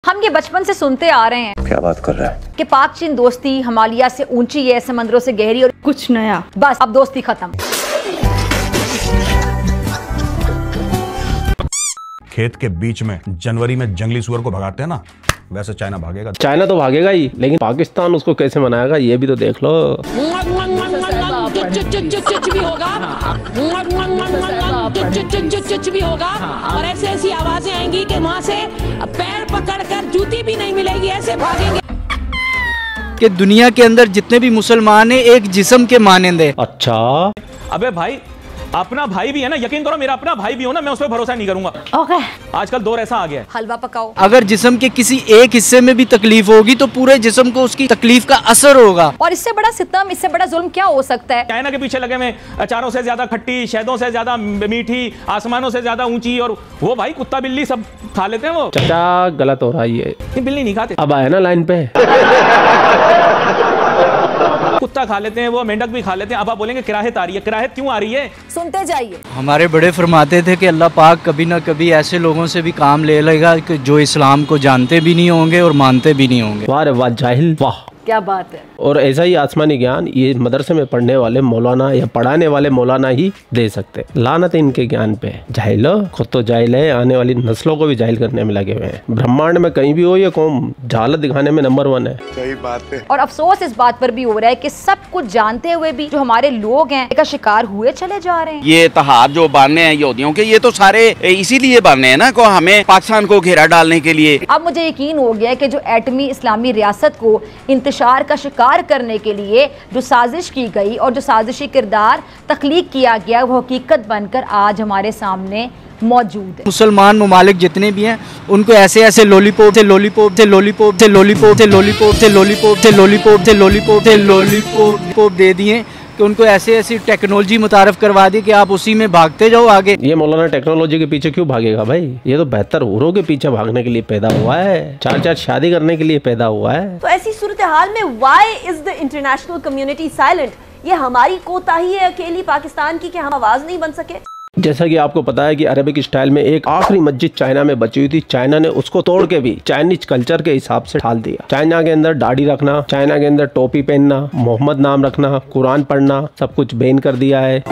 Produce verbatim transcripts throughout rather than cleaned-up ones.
हम ये बचपन से सुनते आ रहे हैं। क्या बात कर रहा है कि पाक चीन दोस्ती हिमालय से ऊंची है, समंदरों से गहरी और कुछ नया। बस अब दोस्ती खत्म। खेत के बीच में जनवरी में जंगली सुअर को भगाते हैं ना, वैसे चाइना भागेगा। चाइना तो भागेगा ही, लेकिन पाकिस्तान उसको कैसे मनाएगा ये भी तो देख लो। भी होगा भी होगा और ऐसी ऐसी आवाजें आएंगी कि वहाँ से पैर पकड़कर जूती भी नहीं मिलेगी, ऐसे भागेंगे कि दुनिया के अंदर जितने भी मुसलमान हैं एक जिस्म के मानंद है। अच्छा अबे भाई अपना भाई भी है ना, यकीन करो मेरा अपना भाई भी हो ना, मैं उस पर भरोसा नहीं करूंगा। ओके आजकल दौर ऐसा आ गया है। हलवा पकाओ। अगर जिस्म के किसी एक हिस्से में भी तकलीफ होगी तो पूरे जिस्म को उसकी तकलीफ का असर होगा। और इससे बड़ा सितम, इससे बड़ा जुल्म क्या हो सकता है? चाइना के पीछे लगे में अचारों से ज्यादा खट्टी, शहदों से ज्यादा मीठी, आसमानों से ज्यादा ऊंची, और वो भाई कुत्ता बिल्ली सब खा लेते हैं। वो चाचा गलत हो रहा है ये, बिल्ली नहीं खाते। अब आया ना लाइन पे। कुत्ता खा लेते हैं, वो मेंढक भी खा लेते हैं। अब आप बोलेंगे किराहत आ रही है, किराहत क्यों आ रही है? सुनते जाइए। हमारे बड़े फरमाते थे कि अल्लाह पाक कभी ना कभी ऐसे लोगों से भी काम ले लेगा कि जो इस्लाम को जानते भी नहीं होंगे और मानते भी नहीं होंगे। वाह रे वाह जाहिल, वाह क्या बात है। और ऐसा ही आसमानी ज्ञान ये मदरसे में पढ़ने वाले मौलाना या पढ़ाने वाले मौलाना ही दे सकते। लानत इनके ज्ञान पे। जाहिलो, खुद तो जाहिल है, आने वाली नस्लों को भी जाहिल करने में लगे हुए हैं। ब्रह्मांड में कहीं भी हो ये कौम जहालत दिखाने में नंबर वन है। सही बात है। और अफसोस इस बात पर भी हो रहा है कि सब कुछ जानते हुए भी जो हमारे लोग हैं का शिकार हुए चले जा रहे हैं। ये तहार जो बांधने हैं यहूदियों के, ये तो सारे इसीलिए बांधने हैं ना, को हमें पाकिस्तान को घेरा डालने के लिए। अब मुझे यकीन हो गया कि जो एटमी इस्लामी रियासत को इंतशार का शिकार करने के लिए जो साजिश की गई और जो साजिशी किरदार तख्लीक किया गया वो हकीकत बनकर आज हमारे सामने मौजूद है। मुसलमान ममालिक जितने भी हैं उनको ऐसे ऐसे लॉलीपॉप से लॉलीपॉप से लॉलीपॉप से लॉलीपॉप से लॉलीपॉप से लॉलीपॉप से लॉलीपॉप से लॉलीपॉप से लॉलीपॉप दे दिए कि उनको ऐसे ऐसी टेक्नोलॉजी मुतारफ करवा दी कि आप उसी में भागते जाओ आगे। ये मौलाना टेक्नोलॉजी के पीछे क्यों भागेगा भाई? ये तो बेहतर हूरों के पीछे भागने के लिए पैदा हुआ है, चार चार शादी करने के लिए पैदा हुआ है। तो ऐसी सूरत हाल में why is the international community silent? ये हमारी कोताही है अकेली पाकिस्तान की कि हम आवाज नहीं बन सके। जैसा कि आपको पता है कि अरेबिक स्टाइल में एक आखिरी मस्जिद चाइना में बची हुई थी, चाइना ने उसको तोड़ के भी चाइनीज कल्चर के हिसाब से ढाल दिया। चाइना के अंदर दाढ़ी रखना, चाइना के अंदर टोपी पहनना, मोहम्मद नाम रखना, कुरान पढ़ना, सब कुछ बैन कर दिया है।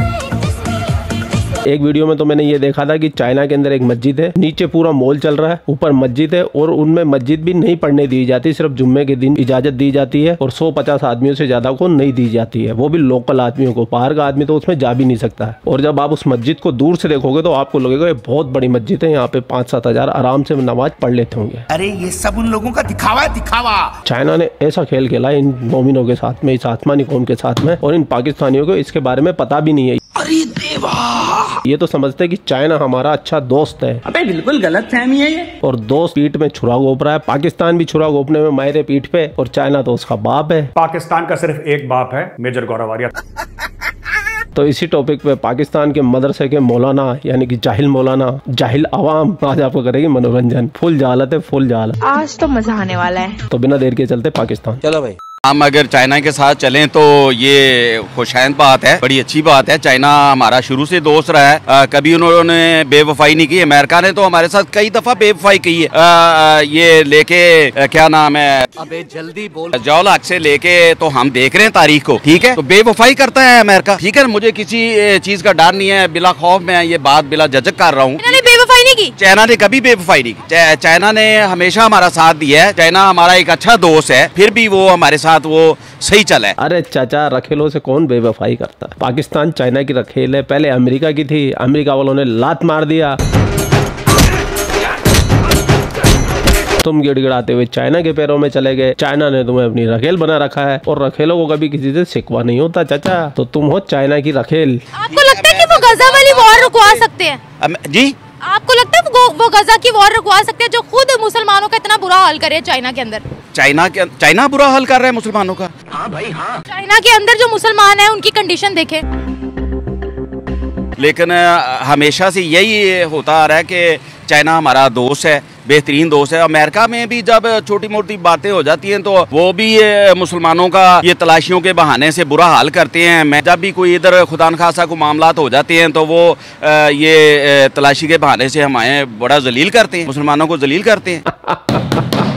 एक वीडियो में तो मैंने ये देखा था कि चाइना के अंदर एक मस्जिद है, नीचे पूरा मॉल चल रहा है, ऊपर मस्जिद है, और उनमें मस्जिद भी नहीं पढ़ने दी जाती, सिर्फ जुम्मे के दिन इजाजत दी जाती है, और सौ पचास आदमियों से ज्यादा को नहीं दी जाती है, वो भी लोकल आदमियों को। बाहर का आदमी तो उसमें जा भी नहीं सकता है। और जब आप उस मस्जिद को दूर से देखोगे तो आपको लगेगा ये बहुत बड़ी मस्जिद है, यहाँ पे पाँच सात हजार आराम से नमाज पढ़ लेते होंगे। अरे ये सब उन लोगों का दिखावा है, दिखावा। चाइना ने ऐसा खेल खेला इन मोमिनों के साथ में, इस आसमानी कौम के साथ में, और इन पाकिस्तानियों को इसके बारे में पता भी नहीं है। अरे देवा, ये तो समझते कि चाइना हमारा अच्छा दोस्त है। अबे बिल्कुल गलत फहमी है ये। और दोस्त पीठ में छुरा घोप रहा है, पाकिस्तान भी छुरा घोपने में मायरे पीठ पे, और चाइना तो उसका बाप है। पाकिस्तान का सिर्फ एक बाप है, मेजर गौरव आर्या। तो इसी टॉपिक पे पाकिस्तान के मदरसे के मौलाना यानी कि जाहिल मौलाना, जाहिल आवाम आज आपको करेगी मनोरंजन। फुल जहालत है, फुल जहालत। आज तो मजा आने वाला है। तो बिना देर के चलते पाकिस्तान। चलो भाई, हम अगर चाइना के साथ चलें तो ये खुशैन बात है, बड़ी अच्छी बात है। चाइना हमारा शुरू से दोस्त रहा है, आ, कभी उन्होंने बेवफाई नहीं की। अमेरिका ने तो हमारे साथ कई दफा बेवफाई की है। आ, ये लेके आ, क्या नाम है, अबे जल्दी बोल। जौलाक से लेके तो हम देख रहे हैं तारीख को, ठीक है। तो बेवफाई करता है अमेरिका, ठीक है। मुझे किसी चीज का डर नहीं है, बिला खौफ में ये बात बिला झिझक कर रहा हूँ। बेवफाई नहीं की चाइना ने, कभी बेवफाई नहीं की। चाइना ने हमेशा हमारा साथ दिया है। चाइना हमारा एक अच्छा दोस्त है, फिर भी वो हमारे साथ वो सही चला है। अरे चाचा, रखेलों से कौन बेवफाई करता है? पाकिस्तान चाइना की रखेल है, पहले अमेरिका की थी, अमेरिका वालों ने लात मार दिया। तुम गिड़गिड़ाते हुए चाइना के पैरों में चले गए, चाइना ने तुम्हें अपनी रखेल बना रखा है, और रखेलों को कभी किसी से शिकवा नहीं होता चाचा। तो तुम हो चाइना की रखेल। आपको लगता है कि वो गजा वाली वॉर रुकवा सकते हैं? जी, आपको लगता है वो, वो गजा की वॉर रुकवा सकते हैं जो खुद मुसलमानों का इतना बुरा हाल करे चाइना के अंदर? चाइना के चाइना बुरा हाल कर रहा है मुसलमानों का। हाँ भाई हाँ। चाइना के अंदर जो मुसलमान है उनकी कंडीशन देखें। लेकिन हमेशा से यही होता आ रहा है कि चाइना हमारा दोस्त है, बेहतरीन दोस्त है। अमेरिका में भी जब छोटी मोटी बातें हो जाती हैं तो वो भी मुसलमानों का ये तलाशियों के बहाने से बुरा हाल करते हैं। मैं जब भी कोई इधर खुदा न खासा को मामलात हो जाते हैं तो वो ये तलाशी के बहाने से हमें बड़ा जलील करते हैं, मुसलमानों को जलील करते हैं।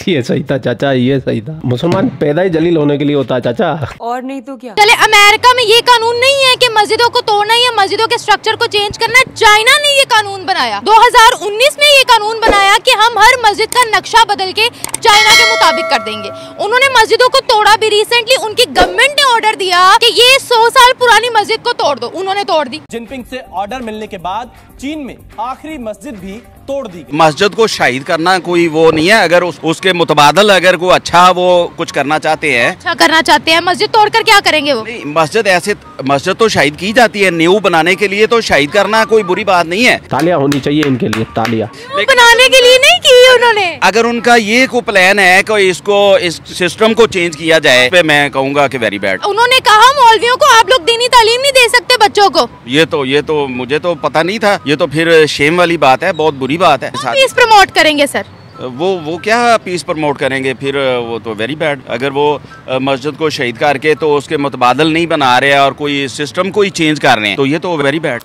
ये सही था चाचा, ये सही था। मुसलमान पैदा ही जलील होने के लिए होता है चाचा, और नहीं तो क्या। चले, अमेरिका में ये कानून नहीं है कि मस्जिदों को तोड़ना या मस्जिदों के स्ट्रक्चर को चेंज करना। चाइना ने ये कानून बनाया, दो हज़ार उन्नीस में ये कानून बनाया कि हम हर मस्जिद का नक्शा बदल के चाइना के मुताबिक कर देंगे। उन्होंने मस्जिदों को तोड़ा भी। रिसेंटली उनकी गवर्नमेंट ने ऑर्डर दिया कि ये सौ साल पुरानी मस्जिद को तोड़ दो, उन्होंने तोड़ दी। जिनपिंग से ऑर्डर मिलने के बाद चीन में आखिरी मस्जिद भी तोड़ दी। मस्जिद को शहीद करना कोई वो नहीं है। अगर उस, उसके मुतबादल अगर कोई अच्छा वो कुछ करना चाहते हैं, अच्छा करना चाहते हैं, मस्जिद तोड़कर क्या करेंगे वो? नहीं, मस्जिद ऐसे मस्जिद तो शहीद की जाती है, न्यू बनाने के लिए तो शहीद करना कोई बुरी बात नहीं है। तालियां होनी चाहिए इनके लिए, तालियां। बनाने के लिए नहीं की उन्होंने। अगर उनका ये को प्लान है कि इसको इस सिस्टम को चेंज किया जाए, पे मैं कहूँगा कि वेरी बैड। उन्होंने कहा मौलवियों को आप लोग दीनी तालीम नहीं दे सकते बच्चों को। ये तो ये तो मुझे तो पता नहीं था। ये तो फिर शेम वाली बात है, बहुत बुरी बात है। पीस प्रमोट करेंगे सर, वो वो क्या पीस प्रमोट करेंगे फिर? वो तो वेरी बैड। अगर वो मस्जिद को शहीद करके तो उसके मुतबादल नहीं बना रहे और कोई सिस्टम को ही चेंज कर रहे हैं, तो ये तो very bad.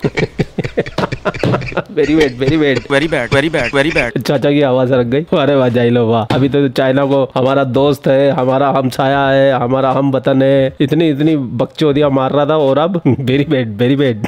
Very bad, very bad, very bad, very bad, very bad. चाचा की आवाज रख गई। अरे वाह जाई लो वाह। अभी तो चाइना को हमारा दोस्त है, हमारा हमसाया है, हमारा हम वतन है, इतनी इतनी बकचोदियां मार रहा था और अब very bad, very bad.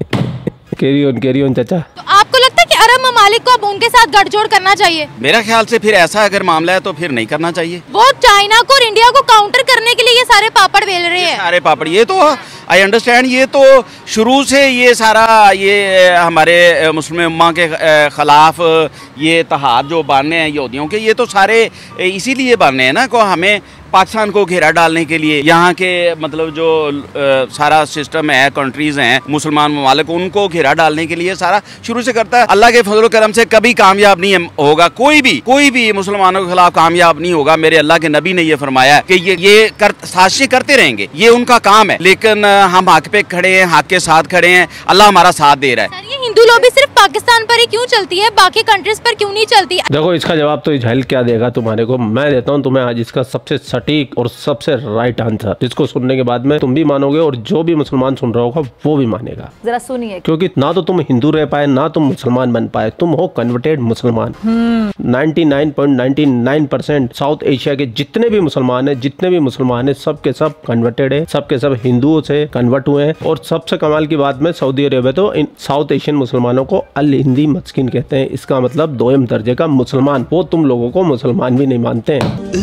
Carry on, carry on चाचा। तो आपको लगता है कि अरब ममालिक को अब उनके साथ गठजोड़ करना चाहिए? मेरा ख्याल से फिर ऐसा अगर मामला है तो फिर नहीं करना चाहिए। वो चाइना को और इंडिया को काउंटर करने के लिए ये सारे पापड़ बेल रहे हैं। सारे पापड़, ये तो आई अंडरस्टैंड। ये तो शुरू से ये सारा ये हमारे मुस्लिम उम्मा के खिलाफ ये तहाद जो बांधने हैं यहूदियों के, ये तो सारे इसीलिए बांधने हैं ना को हमें पाकिस्तान को घेरा डालने के लिए। यहाँ के मतलब जो आ, सारा सिस्टम है, कंट्रीज हैं मुसलमान ममालिक, उनको घेरा डालने के लिए सारा शुरू से करता है। अल्लाह के फजल करम से कभी कामयाब नहीं होगा कोई भी, कोई भी मुसलमानों के खिलाफ कामयाब नहीं होगा। मेरे अल्लाह के नबी ने ये फरमाया कि ये ये कर, साजिशें करते रहेंगे, ये उनका काम है। लेकिन हम हक पे खड़े हैं, हक के साथ खड़े हैं, अल्लाह हमारा साथ दे रहा है। ये हिंदू लॉबी सिर्फ पाकिस्तान पर ही क्यों चलती है, बाकी कंट्रीज पर क्यों नहीं चलती? देखो इसका जवाब तो इजहाइल क्या देगा तुम्हारे को, मैं देता हूँ तुम्हें आज इसका सबसे सटीक और सबसे राइट आंसर, जिसको सुनने के बाद में तुम भी मानोगे और जो भी मुसलमान सुन रहा होगा वो भी मानेगा। जरा सुनिए। क्योंकि ना तो तुम हिंदू रह पाए, ना तुम मुसलमान बन पाए, तुम हो कन्वर्टेड मुसलमान। निन्यानवे पॉइंट नौ नौ परसेंट साउथ एशिया के जितने भी मुसलमान हैं, जितने भी मुसलमान हैं, सब के सब कन्वर्टेड है, सब के सब हिंदुओं से कन्वर्ट हुए हैं। और सबसे कमाल की बात में सऊदी अरेबिया तो इन साउथ एशियन मुसलमानों को अल हिंदी मस्किन कहते हैं। इसका मतलब दोयम दर्जे का मुसलमान। वो तुम लोगों को मुसलमान भी नहीं मानते हैं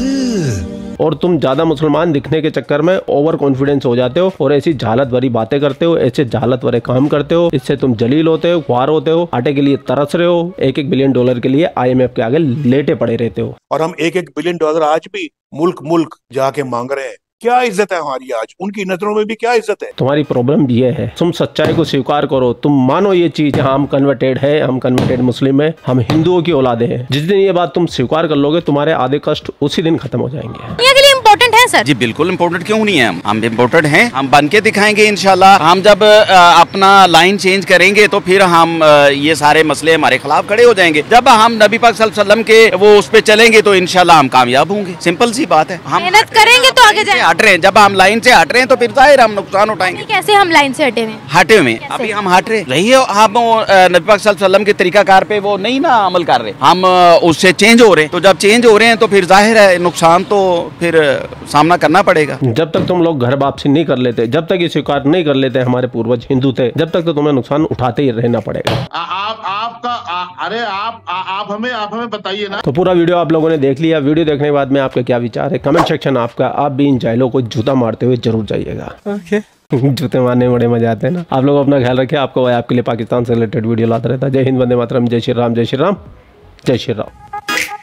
और तुम ज्यादा मुसलमान दिखने के चक्कर में ओवर कॉन्फिडेंस हो जाते हो और ऐसी जालत भरी बातें करते हो, ऐसे जालत भरे काम करते हो। इससे तुम जलील होते हो, ख्वार होते हो, आटे के लिए तरस रहे हो, एक एक बिलियन डॉलर के लिए आई एम एफ के आगे लेटे पड़े रहते हो। और हम एक एक बिलियन डॉलर आज भी मुल्क मुल्क जाके मांग रहे हैं। क्या इज्जत है हमारी आज? उनकी नजरों में भी क्या इज्जत है? तुम्हारी प्रॉब्लम ये है, तुम सच्चाई को स्वीकार करो, तुम मानो ये चीज, हम कन्वर्टेड है, हम कन्वर्टेड मुस्लिम है, हम हिंदुओं की औलादे हैं। जिस दिन ये बात तुम स्वीकार कर लोगे, तुम्हारे आधे कष्ट उसी दिन खत्म हो जाएंगे। ये के लिए इम्पोर्टेंट है सर? जी बिल्कुल इम्पोर्टेंट क्यों नहीं है, हम हम इम्पोर्टेंट हैं, हम बन के दिखाएंगे इंशाल्लाह। हम जब आ, अपना लाइन चेंज करेंगे तो फिर हम आ, ये सारे मसले हमारे खिलाफ खड़े हो जाएंगे। जब हम नबी पाक सल्लल्लाहु अलैहि वसल्लम के वो उस पे चलेंगे तो इंशाल्लाह हम कामयाब होंगे। सिंपल सी बात है। हम मेहनत करेंगे तो आगे जाएंगे। हट रहे हैं, जब हम लाइन से हट रहे हैं तो फिर जाहिर हम नुकसान उठाएंगे। कैसे हम लाइन से हटे हुए? हटे हुए अभी हम हट रहे रही है। हम नबी पाक सल्लल्लाहु अलैहि वसल्लम के तरीकाकार पे वो नहीं ना अमल कर रहे, हम उससे चेंज हो रहे हैं। तो जब चेंज हो रहे हैं तो फिर जाहिर है नुकसान तो फिर सामना करना पड़ेगा। जब तक तुम लोग घर वापसी नहीं कर लेते, जब तक ये स्वीकार नहीं कर लेते हमारे पूर्वज हिंदू थे, जब तक तो तुम्हें नुकसान उठाते ही रहना पड़ेगा। आप आपका अरे आप आप हमें आप हमें बताइए ना। तो पूरा वीडियो आप लोगों ने देख लिया। वीडियो देखने के बाद में आपका क्या विचार है, कमेंट सेक्शन आपका। आप भी इन जाहिलों को जूता मारते हुए जरूर जाइएगा। ओके जूते मारने में बड़े मजा आते हैं ना। आप लोग अपना ख्याल रखिए। आपको भाई आपके लिए पाकिस्तान से रिलेटेड वीडियो लाता रहता है। जय हिंद, वंदे मातरम, जय श्री राम, जय श्री राम, जय श्री राम।